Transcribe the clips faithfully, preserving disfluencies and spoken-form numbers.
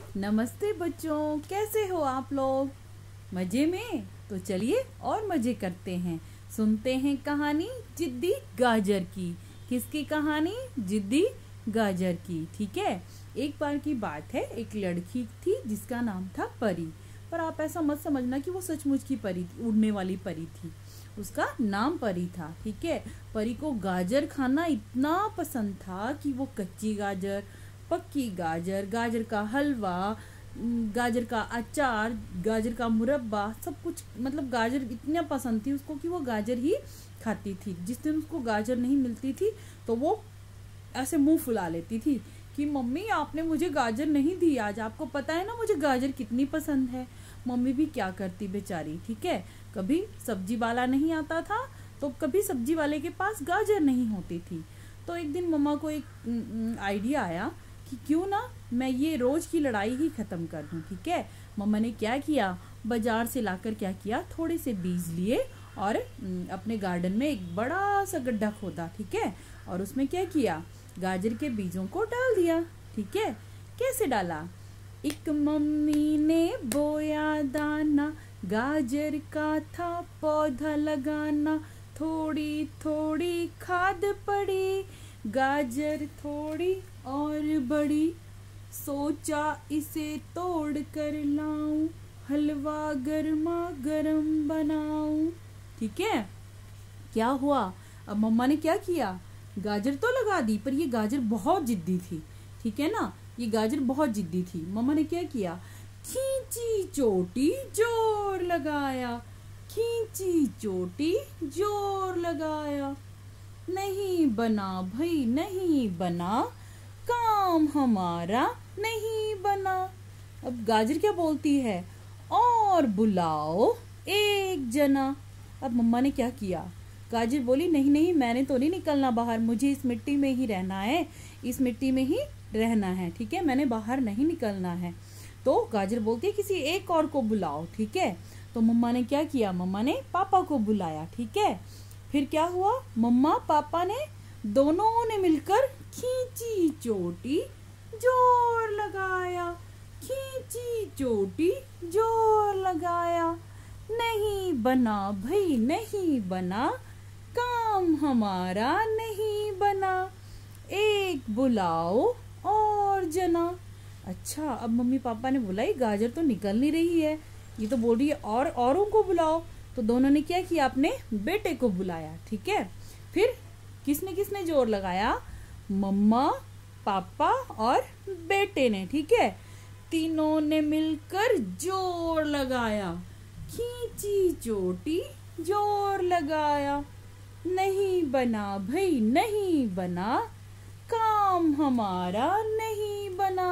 नमस्ते बच्चों, कैसे हो आप लोग? मजे में? तो चलिए और मजे करते हैं। सुनते हैं कहानी जिद्दी गाजर की। किसकी कहानी? जिद्दी गाजर की। ठीक है। एक बार की बात है, एक लड़की थी जिसका नाम था परी। पर आप ऐसा मत समझना कि वो सचमुच की परी थी, उड़ने वाली परी थी। उसका नाम परी था। ठीक है। परी को गाजर खाना इतना पसंद था कि वो कच्ची गाजर, पक्की गाजर, गाजर का हलवा, गाजर का अचार, गाजर का मुरब्बा, सब कुछ, मतलब गाजर इतना पसंद थी उसको कि वो गाजर ही खाती थी। जिस दिन उसको गाजर नहीं मिलती थी तो वो ऐसे मुंह फुला लेती थी कि मम्मी आपने मुझे गाजर नहीं दी आज, आपको पता है ना मुझे गाजर कितनी पसंद है। मम्मी भी क्या करती बेचारी। ठीक है। कभी सब्जी वाला नहीं आता था तो कभी सब्जी वाले के पास गाजर नहीं होती थी। तो एक दिन मम्मा को एक आइडिया आया कि क्यों ना मैं ये रोज की लड़ाई ही खत्म कर दूं। ठीक है। मम्मा ने क्या किया, बाजार से लाकर क्या किया, थोड़े से बीज लिए और अपने गार्डन में एक बड़ा सा गड्ढा खोदा। ठीक है। और उसमें क्या किया, गाजर के बीजों को डाल दिया। ठीक है। कैसे डाला? एक मम्मी ने बोया दाना, गाजर का था पौधा लगाना, थोड़ी थोड़ी खाद पड़ी, गाजर थोड़ी और बड़ी, सोचा इसे तोड़ कर लाऊं, हलवा गर्मा गर्म बनाऊं। ठीक है। क्या हुआ? अब मम्मा ने क्या किया, गाजर तो लगा दी, पर ये गाजर बहुत जिद्दी थी। ठीक है ना, ये गाजर बहुत जिद्दी थी। मम्मा ने क्या किया, खींची चोटी जोर लगाया, खींची चोटी जोर लगाया, नहीं बना भाई नहीं बना, काम हमारा नहीं बना। अब गाजर क्या बोलती है, और बुलाओ एक जना। अब मम्मा ने क्या किया, गाजर बोली नहीं नहीं मैंने तो नहीं निकलना बाहर, मुझे इस मिट्टी में ही रहना है, इस मिट्टी में ही रहना है। ठीक है, मैंने बाहर नहीं निकलना है। तो गाजर बोलती है किसी एक और को बुलाओ। ठीक है। तो मम्मा ने क्या किया, मम्मा ने पापा को बुलाया। ठीक है। फिर क्या हुआ, मम्मा पापा ने दोनों ने मिलकर खींची चोटी जोर लगाया, खींची चोटी जोर लगाया, नहीं बना भाई नहीं बना, काम हमारा नहीं बना, एक बुलाओ और जना। अच्छा, अब मम्मी पापा ने बोला ये गाजर तो निकल नहीं रही है, ये तो बोल रही है और औरों को बुलाओ। तो दोनों ने क्या किया, अपने बेटे को बुलाया। ठीक है। फिर किसने किसने जोर लगाया, मम्मा पापा और बेटे ने। ठीक है। तीनों ने मिलकर जोर लगाया, खींची चोटी जोर लगाया, नहीं बना भाई नहीं बना, काम हमारा नहीं बना,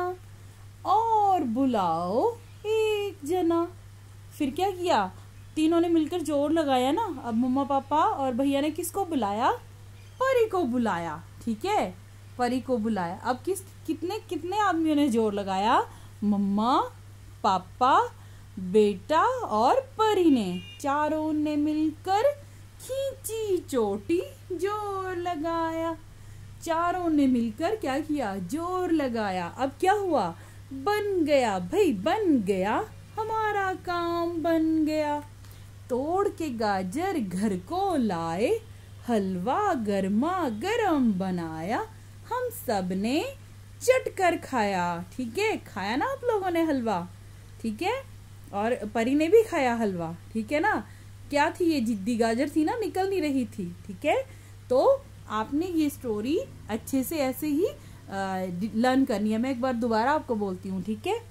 और बुलाओ एक जना। फिर क्या किया, तीनों ने मिलकर जोर लगाया ना। अब मम्मा पापा और भैया ने किसको बुलाया, परी को बुलाया। ठीक है, परी को बुलाया। अब किस कितने कितने आदमियों ने जोर लगाया, मम्मा पापा बेटा और परी ने, चारों ने मिलकर खींची चोटी जोर लगाया, चारों ने मिलकर क्या किया, जोर लगाया। अब क्या हुआ, बन गया भाई बन गया, हमारा काम बन गया, तोड़ के गाजर घर को लाए, हलवा गर्मा गर्म बनाया, हम सब ने चट कर खाया। ठीक है, खाया ना आप लोगों ने हलवा। ठीक है, और परी ने भी खाया हलवा। ठीक है ना। क्या थी ये, जिद्दी गाजर थी ना, निकल नहीं रही थी। ठीक है। तो आपने ये स्टोरी अच्छे से ऐसे ही लर्न करनी है। मैं एक बार दोबारा आपको बोलती हूँ। ठीक है।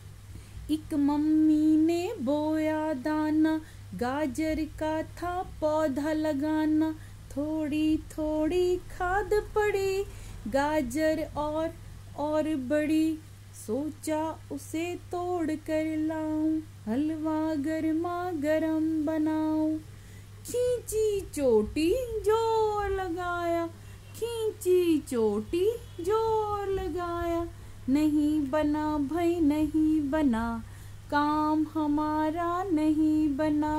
एक मम्मी ने बोया दाना, गाजर का था पौधा लगाना, थोड़ी थोड़ी खाद पड़ी, गाजर और और बड़ी, सोचा उसे तोड़ कर लाऊं, हलवा गर्मा गर्म बनाऊं, खींची चोटी जोर लगाया, खींची चोटी जोर लगाया, नहीं बना भाई नहीं बना, काम हमारा नहीं बना,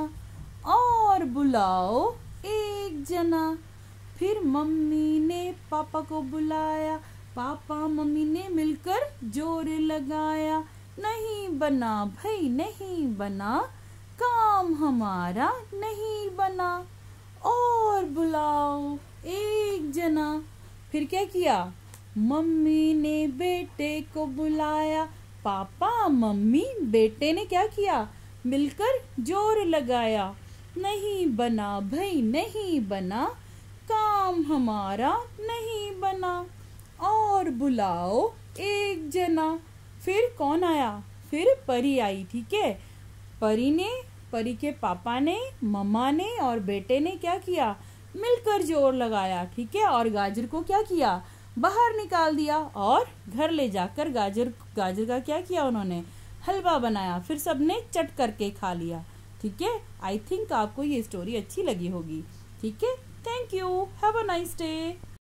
और बुलाओ एक जना। फिर मम्मी ने पापा को बुलाया, पापा मम्मी ने मिलकर जोर लगाया, नहीं बना भाई नहीं बना, काम हमारा नहीं बना, और बुलाओ एक जना। फिर क्या किया? मम्मी ने बेटे को बुलाया, पापा मम्मी बेटे ने क्या किया? मिलकर जोर लगाया, नहीं बना भाई नहीं बना, काम हमारा नहीं बना, और बुलाओ एक जना। फिर कौन आया? फिर परी आई। ठीक है, परी ने, परी के पापा ने, मम्मा ने और बेटे ने क्या किया? मिलकर जोर लगाया। ठीक है, और गाजर को क्या किया? बाहर निकाल दिया और घर ले जाकर गाजर गाजर का क्या किया? उन्होंने हलवा बनाया, फिर सबने चट करके खा लिया। ठीक है, आई थिंक आपको ये स्टोरी अच्छी लगी होगी। ठीक है, thank you, have a nice day.